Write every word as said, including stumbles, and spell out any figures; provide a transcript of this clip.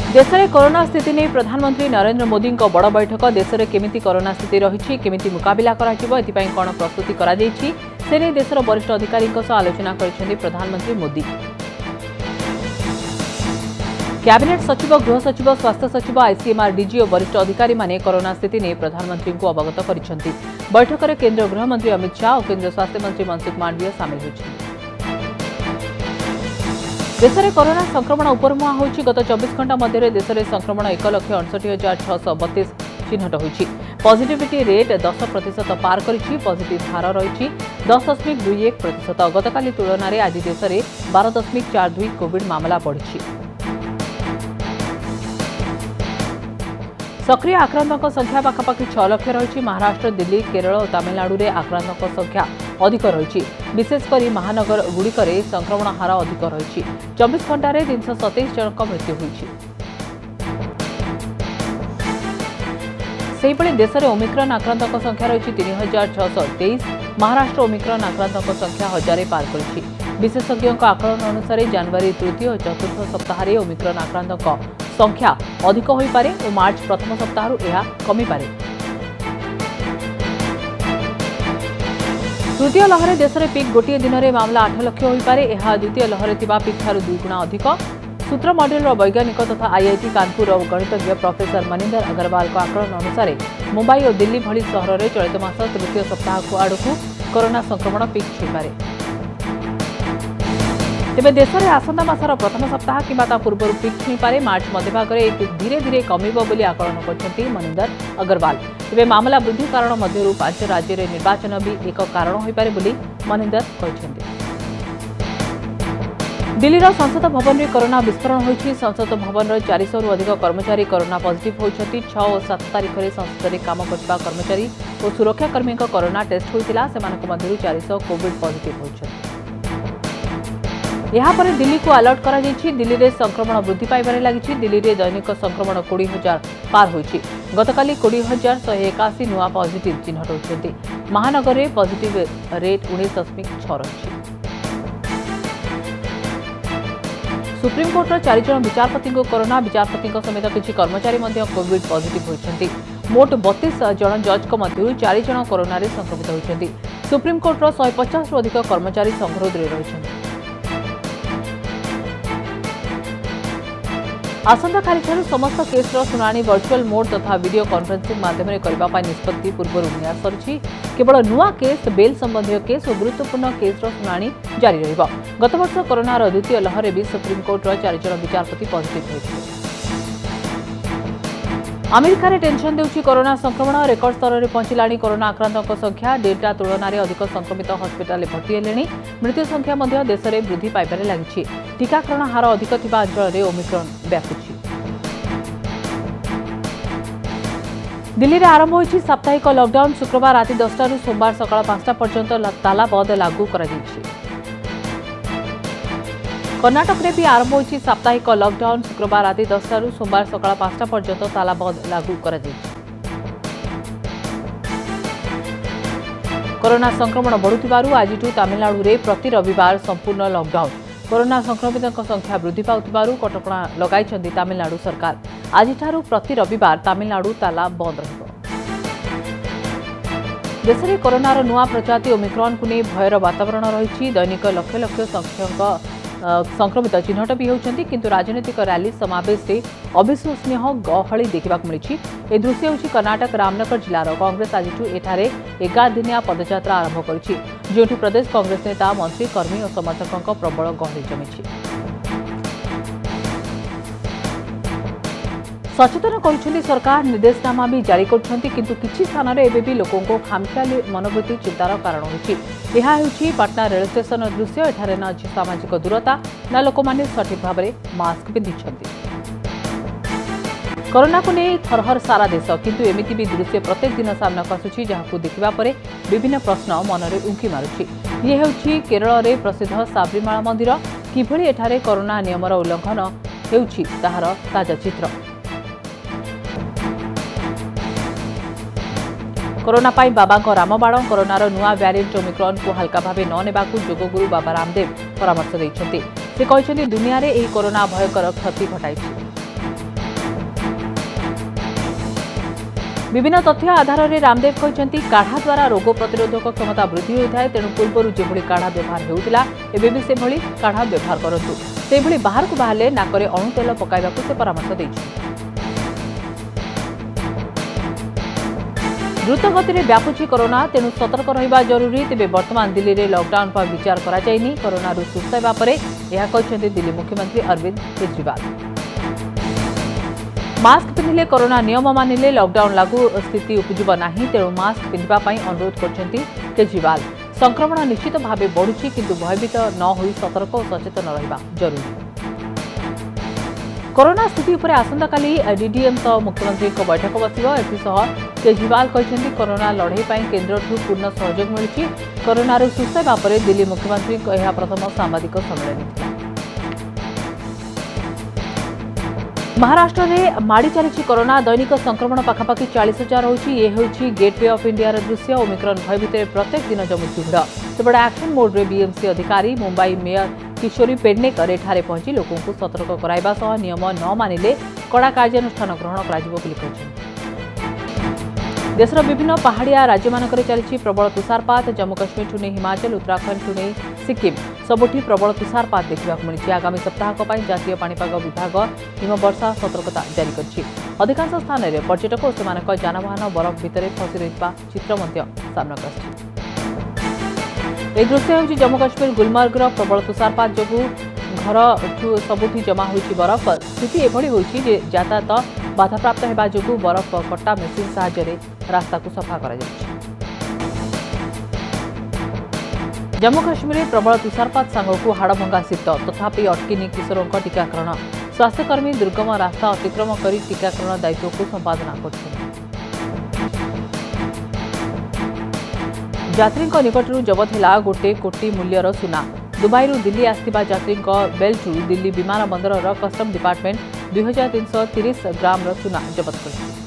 देश में कोरोना स्थिति नहीं प्रधानमंत्री नरेंद्र मोदी बड़ बैठक देश में केमिति कोरोना स्थिति रही केमिति मुकाबला करा कौन प्रस्तुति करा से नहीं देशर वरिष्ठ अधिकारी आलोचना कर प्रधानमंत्री मोदी। कैबिनेट सचिव गृह सचिव स्वास्थ्य सचिव आईसीएमआर डीजी और वरिष्ठ अधिकारी माने कोरोना स्थिति नहीं प्रधानमंत्री को अवगत कर बैठक में केंद्र गृहमंत्री अमित शाह और केंद्र स्वास्थ्य मंत्री मनसुख मांडविया सामिल होती। देश में कोरोना संक्रमण उपरमुआ होगी गत चौबीस घंटा मध्य देश में संक्रमण एक लक्ष अड़सठ हजार छःश बतीस चिन्हट होती। पॉजिटिविटी रेट दस प्रतिशत पार करी पॉजिटिव हार रही दस दशमिक दुई एक प्रतिशत गतकाली तुलन में आज देश में बारह दशमिक चार दुई कोविड मामला बढ़ी। सक्रिय आक्रांतों संख्या पाखापाखि छह लाख रही। महाराष्ट्र दिल्ली केरल और तमिलनाडु में आक्रांतों संख्या अधिक रही विशेषकर महानगर गुड़िकर संक्रमण हार अधिक रही चौबीस घंटे तीन सौ सतैश जन मृत्यु होती। देश में ओमिक्रन आक्रांतों संख्या रही तीन हजार छःश तेईस। महाराष्ट्र ओमिक्रन आक्रांतों संख्या हजार पार करी। विशेषज्ञों आकलन अनुसार जनवरी तृतीय और चतुर्थ सप्ताह ओमिक्रन आक्रांतों संख्या अधिक हो पारे और मार्च प्रथम सप्ताह यह कमी पारे। तृतीय लहर देश में पिक गोटे दिन में मामला आठ लक्ष हो पारे यह द्वितीय लहर पिक ठारू दुई गुणा अधिक। सूत्र मॉड्यूल वैज्ञानिक तथा आईआईटी कानपुर और गणितज्ञ प्रोफेसर मनिंदर अग्रवाल आकलन अनुसार मुंबई और दिल्ली भली सहर में चलित मास तृतीय सप्ताह आड़क कोरोना संक्रमण पिक छुईपारे। तेज देश में आसंता मासर प्रथम सप्ताह कि पूर्व पिक छुईपारे। मार्च मध्यभाग धीरे धीरे कमिब बोली आकलन करछंती मनिंदर अग्रवाल। तेज मामला वृद्धि कारण मध्य पांच राज्य में निर्वाचन भी एक कारण हो पारे बोली मनिंदर कहछंती। दिल्ली संसद भवन में कोरोना विस्फोरण होती। संसद भवन चार सौ रु अधिक कर्मचारी कोरोना पॉजिटिव होती। छह और सात तारीख में संसद में काम करता कर्मचारी और सुरक्षाकर्मी कोरोना टेस्ट होता से चार सौ कोविड पॉजिटिव होती। यापर दिल्ली को अलर्ट करा जायछि। दिल्ली में संक्रमण वृद्धि पाइबारे लगी। दिल्ली में दैनिक संक्रमण कोड़ी हजार पार होती। गतकाली कोड़ी हजार शहे एकाशी नुआ पॉजिटिव चिन्हट होती। महानगर में पॉजिटिव रेट उन्नीस दशमिक छह रही। सुप्रीमकोर्टर चार जन विचारपति को कोरोना विचारपति समेत किसी कर्मचारी कोविड पॉजिटिव होती। मोट बतीस जन जज मध्य चार जन कोरोना संक्रमित होती। सुप्रीमकोर्टर शहे पचास रु अधिक कर्मचारी संगरोध में रही। आसंता काली समस्त केसर शुणाणी वर्चुअल मोड तथा वीडियो कॉन्फ्रेंसिंग माध्यम करने निष्पत्ति पूर्व निया सरी। केवल नुआ केस बेल संबंधी केस और गुरुत्वपूर्ण केसर शुणाणी जारी रहिबो। गत वर्ष कोरोनार द्वितीय लहर भी सुप्रीमकोर्टर चार जन विचारपति पॉजिटिव होते। अमेरिका रे टेंशन देउछि कोरोना संक्रमण। रेकर्ड स्तर में पहुंचला कोरोना आक्रांतों संख्या। डेल्टा तुलन में अधिक संक्रमित हस्पिटाल भर्ती हेले। मृत्यु संख्या मध्य देश में वृद्धि पाइबारे लगी। टीकाकरण हार अधिक थिबा अंचल में ओमिक्रन व्यापुछि। दिल्ली में आरंभ होइछि साप्ताहिक लॉकडाउन। शुक्रवार राति दसटा रु सोमवार सकाळ पांचटा पर्यंत तालाबंद लागू करा जायछि। कर्नाटक में भी आरंभ होइछि साप्ताहिक लॉकडाउन। शुक्रवार राति दसटा रु सोमवार सकाळ पांचटा पर्यंत तालाबंद लागू करा जायछि। कोरोना संक्रमण बढ़ुथिबारु आजिठु तमिलनाडु में प्रति रविवार संपूर्ण लॉकडाउन। कोरोना संक्रमितों संख्या वृद्धि पाउथिबारु कटकणा लगाइछन्ती तमिलनाडु सरकार। आजिठारु प्रति रविवार तमिलनाडु ताला बंद रहिबो। देश में कोरोनार नुआ प्रजाति ओमिक्रॉन को नहीं भयर वातावरण रही। दैनिक लक्ष लक्ष संख्यक संक्रमित चिन्हट भी होती किंतु राजनीतिक रैली समावेश से अविश्वसनीय गहली देखा मिली। ए दृश्य होची कर्नाटक रामनगर जिलार। कांग्रेस आज एठारे एगार दिनिया पदयात्रा आरंभ करिछि जोठी प्रदेश कांग्रेस नेता मंत्री कर्मी और समर्थकों प्रबल गहली जमी। सचेतन कर सरकार निर्देशनामा भी जारी करछन्ती किंतु किछि स्थान रे एबे भी लोकों को खामख्याली मनोवृत्ति चिंतार कारण होछि। यह होछि पटना रेल स्टेशन दृश्य। एठारे न सामाजिक दूरता न लोक माने सठिक भाव में मास्क पिंधिछन्ती। कोरोना को नहीं थरहर सारा देश किंतु एमिति भी दृश्य प्रत्येक दिन सामना आसुछि जहां देखा पर विभिन्न प्रश्न मन में उंकी मारुछि। ये होछि केरल रे प्रसिद्ध साबरीमाला मंदिर। किभଳି एठारे कोरोना नियमर उल्लंघन होछि ताहार ताजा चित्र। कोरोना पाई बाबा को रामबाण। कोरोनार नुआ भ्यारिएंट ओमिक्रॉन को हल्का भाव न नेबाकू योगगुरु बाबा रामदेव परामर्श देइछन्ति। से कहछन्ति दुनिया रे एही कोरोना भयंकर क्षति घटाइछि। विभिन्न तथ्य आधार में रामदेव कहते काढ़ा द्वारा रोग प्रतिरोधक क्षमता वृद्धि होता है तेणु पूर्व जो काढ़ा व्यवहार होता एवं भी से भली काढ़ा व्यवहार करूँ से बाहर को बाहर नाकरे अणु तेल पकाइबा से परामर्श देते। द्रुत गति में व्यापुची कोरोना तेणु सतर्क रहिबा जरूरी तेज वर्तमान दिल्ली में लॉकडाउन पर विचार करा जायनि कोरोना सुस्थ होगा पर यह कहते दिल्ली मुख्यमंत्री अरविंद केजरीवाल। मास्क पिंधिले कोरोना नियम मानिले लॉकडाउन लागू स्थिति उपजुब नहीं तेणु मास्क पिंधिबा अनुरोध करछन्ति केजरीवाल। संक्रमण निश्चित भाव बढ़ुछि किंतु भयभीत न होई सतर्क और सचेतन रहिबा जरूरी। कोरोना स्थिति उपर आसंताकाली डीडीएम सह मुख्यमंत्री बैठक बसिबो एथिसह केजरीवाल कहते कोरोना लड़ाई केन्द्र पूर्ण सहयोग मिलुछि। कोरोना सुस्थ होगा पर दिल्ली मुख्यमंत्री यह प्रथम सांबादिक सम्मेलन। महाराष्ट्र में माड़ी चली कोरोना दैनिक संक्रमण पाखापाखि चालीस हजार होची ये होची गेटवे ऑफ इंडिया दृश्य ओमिक्रॉन भय भितर प्रत्येक दिन जमुची भिड़ सेपटे एक्शन मोड रे बीएमसी अधिकारी मुंबई मेयर किशोरी पेडनेकर एठारे पहुंची लोकों को सतर्क कराइबा सह नियम न मानिले कड़ा कार्यानुष्ठान ग्रहण कराजिबो बोली कहछन्ति। देशर विभिन्न पहाड़िया राज्य मानकरे चली प्रबल तुषारपात जम्मू काश्मीर ठुने हिमाचल उत्तराखंड ठुने सिक्किम सबुठी प्रबल तुषारपात देखा मिली। आगामी सप्ताह जातीय पाणीपाग विभाग हिमवर्षा सतर्कता जारी कर अधिकांश स्थान में पर्यटक और सेमानक जानवाहन बरफ भितर फसी रही चित्र सामना कर दृश्य हूँ जम्मू काश्मीर गुलमर्गर प्रबल तुषारपात जो घर सबुठी जमा होती बरफ स्थिति एभली होती जे यातायात बाधाप्राप्त होगा जो बरफ कटा मेसीन साहाय्य रास्ता को सफा कर जम्मू काश्मीर प्रबल तुषारपात सांगक हाड़भंगा शीत तथापि अटकिनी किशोरों टीकाकरण स्वास्थ्यकर्मी दुर्गम रास्ता अतिक्रम कर टीकाकरण दायित्व को संपादना कर यात्री निकट जबत है गोटे कोटी मूल्यर सुना। दुबई दिल्ली आसथिबा यात्री बेल्टू दिल्ली विमान बंदर कस्टम डिपार्टमेंट दुई हजार तीन सौ तीस ग्राम सुना जबत कर।